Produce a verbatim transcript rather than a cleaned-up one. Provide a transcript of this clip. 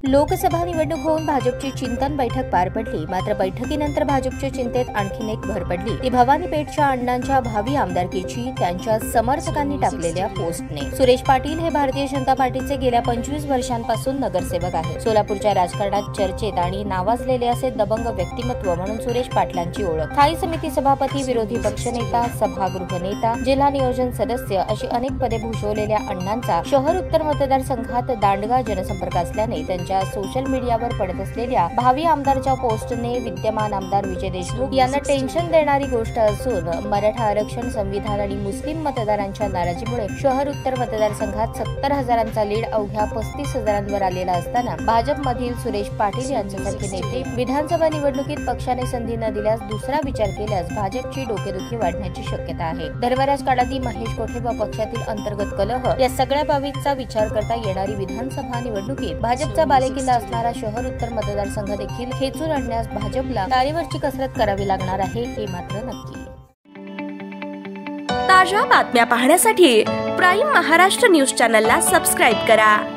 लोकसभा निवडणूक होऊन भाजपची चिंतन बैठक पार पडली। मात्र बैठकीनंतर भाजपच्या चिंतेत आणखीन एक भर पडली ती भवानी पेठच्या अण्णांच्या भावी आमदारकीची त्यांच्या समर्थकांनी टाकलेल्या पोस्टने। सुरेश पाटील हे भारतीय जनता पार्टीचे गेल्या पंचवीस वर्षांपासून नगरसेवक आहेत। सोलापूरच्या राजकारणात चर्चेत आणि नावाजलेले असे दबंग व्यक्तिमत्व म्हणून सुरेश पाटलांची ओळख। स्थायी समिती सभापती, विरोधी पक्षनेता, सभागृह नेता, जिल्हा नियोजन सदस्य अशी अनेक पदे भूषवलेल्या अण्णांचा शहर उत्तर मतदारसंघात दांडगा जनसंपर्क असल्याने त्यांच्या सोशल मीडियावर पडत असलेल्या भावी आमदारच्या पोस्टने विद्यमान आमदार विजय देशमुख यांना टेन्शन देणारी गोष्ट असून मराठा आरक्षण, संविधान आणि मुस्लिम मतदारांच्या नाराजीमुळे शहर उत्तर मतदारसंघात सत्तर हजारांचा लीड अवघ्या पस्तीस हजारांवर आलेला असताना भाजपमधील सुरेश पाटील यांच्यासारखे नेते विधानसभा निवडणुकीत पक्षाने संधी न दिल्यास दुसरा विचार केल्यास भाजपची डोकेदुखी वाढण्याची शक्यता आहे। धर्मराज काडादी, महेश कोठे व पक्षातील अंतर्गत कलह या सगळ्या बाबींचा विचार करता येणारी विधानसभा निवडणुकीत भाजपचा बालेकिल्ला असणारा शहर उत्तर मतदारसंघ देखील खेचून आणण्यास भाजपला तारेवरची कसरत करावी लागणार आहे हे मात्र नक्की। ताज्या बातम्या पाहण्यासाठी प्राईम महाराष्ट्र न्यूज चॅनलला सबस्क्राईब करा।